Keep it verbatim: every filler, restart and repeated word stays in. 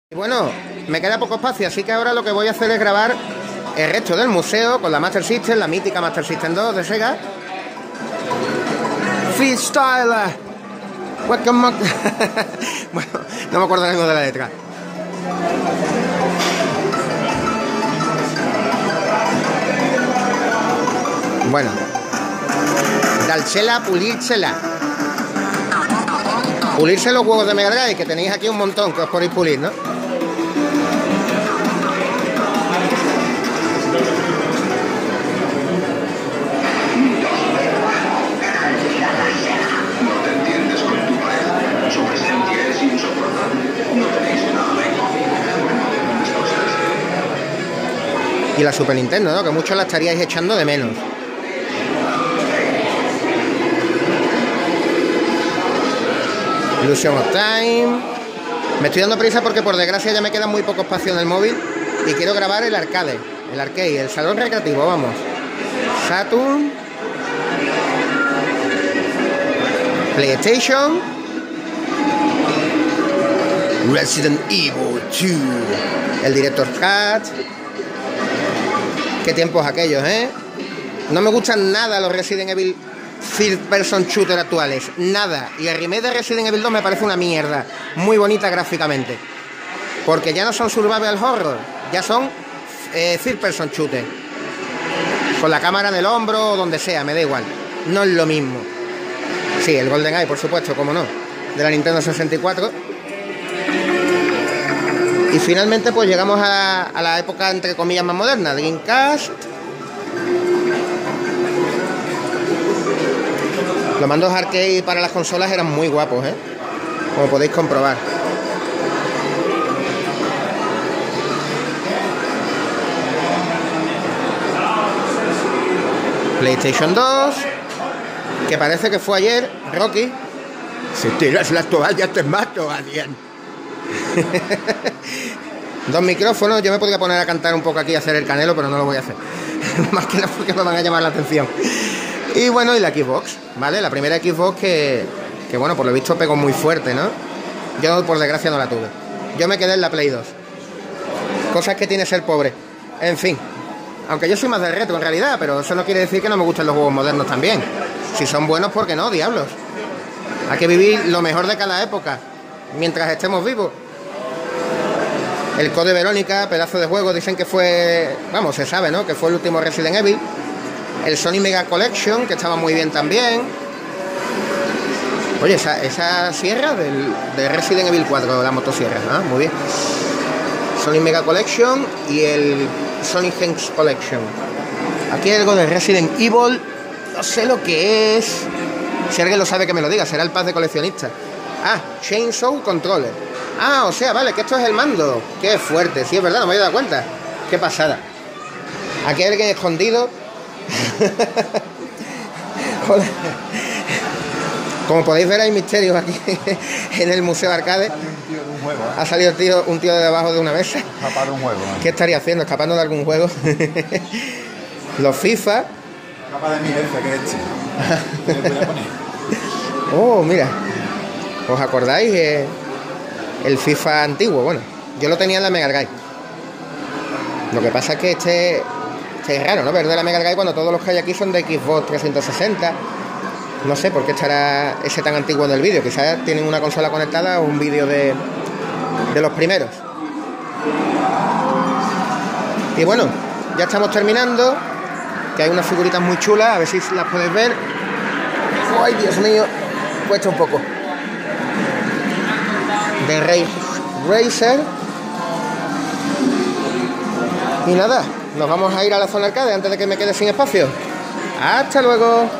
Y bueno, me queda poco espacio, así que ahora lo que voy a hacer es grabar el resto del museo con la Master System, la mítica Master System dos de Sega. Freestyle. Welcome. Bueno, no me acuerdo algo de la letra. Bueno, dársela, pulírsela. Pulirse los huevos de Mega Drive, que tenéis aquí un montón que os podéis pulir, ¿no? Y la Super Nintendo, ¿no? Que muchos la estaríais echando de menos. Illusion of Time. Me estoy dando prisa porque por desgracia ya me queda muy poco espacio en el móvil y quiero grabar el arcade, el arcade, el salón recreativo, vamos. Saturn, PlayStation, Resident Evil dos, el Director's Cut. Qué tiempos aquellos, ¿eh? No me gustan nada los Resident Evil Third Person Shooter actuales, nada. Y el remake de Resident Evil dos me parece una mierda, muy bonita gráficamente, porque ya no son survival horror, ya son eh, Third Person Shooter, con la cámara en el hombro o donde sea, me da igual, no es lo mismo. Sí, el GoldenEye, por supuesto, como no, de la Nintendo sesenta y cuatro. Y finalmente pues llegamos a, a la época entre comillas más moderna, Dreamcast. Los mandos arcade para las consolas eran muy guapos, ¿eh? Como podéis comprobar. PlayStation dos, que parece que fue ayer, Rocky. Si tiras las toallas te mato, alien. Dos micrófonos, yo me podría poner a cantar un poco aquí y hacer el canelo, pero no lo voy a hacer. Más que nada porque me van a llamar la atención. Y bueno, y la Xbox, ¿vale? La primera Xbox que, que bueno, por lo visto pegó muy fuerte, ¿no? Yo por desgracia no la tuve. Yo me quedé en la Play dos. Cosas que tiene ser pobre. En fin. Aunque yo soy más de retro en realidad, pero eso no quiere decir que no me gusten los juegos modernos también. Si son buenos, ¿por qué no? Diablos. Hay que vivir lo mejor de cada época, mientras estemos vivos. El Code Verónica, pedazo de juego, dicen que fue... Vamos, se sabe, ¿no? Que fue el último Resident Evil. El Sonic Mega Collection, que estaba muy bien también. Oye, esa, esa sierra del, de Resident Evil cuatro, la motosierra, ¿ah? Muy bien. Sonic Mega Collection y el Sonic Hex Collection. Aquí hay algo de Resident Evil, no sé lo que es. Si alguien lo sabe que me lo diga, será el pack de coleccionista. Ah, Chainsaw Controller. Ah, o sea, vale, que esto es el mando. Qué fuerte, sí, es verdad, no me había dado cuenta. Qué pasada. Aquí hay alguien escondido. Joder. Como podéis ver, hay misterios aquí en el Museo Arcade. Ha salido un tío, un tío de debajo de una mesa. Escapar de un juego, ¿eh? ¿Qué estaría haciendo? Escapando de algún juego. Los FIFA. Escapa de mi jefe, que es este. ¿Qué le voy a poner? Oh, mira. ¿Os acordáis? Eh, el FIFA antiguo. Bueno, yo lo tenía en la Mega Drive. Lo que pasa es que este... Este es raro, ¿no? Ver de la Mega Drive cuando todos los que hay aquí son de Xbox trescientos sesenta. No sé por qué estará ese tan antiguo en el vídeo. Quizás tienen una consola conectada o un vídeo de, de los primeros. Y bueno, ya estamos terminando. Que hay unas figuritas muy chulas. A ver si las podéis ver. ¡Ay, Dios mío! Cuesta un poco. De Ray Racer. Y nada, nos vamos a ir a la zona arcade antes de que me quede sin espacio. ¡Hasta luego!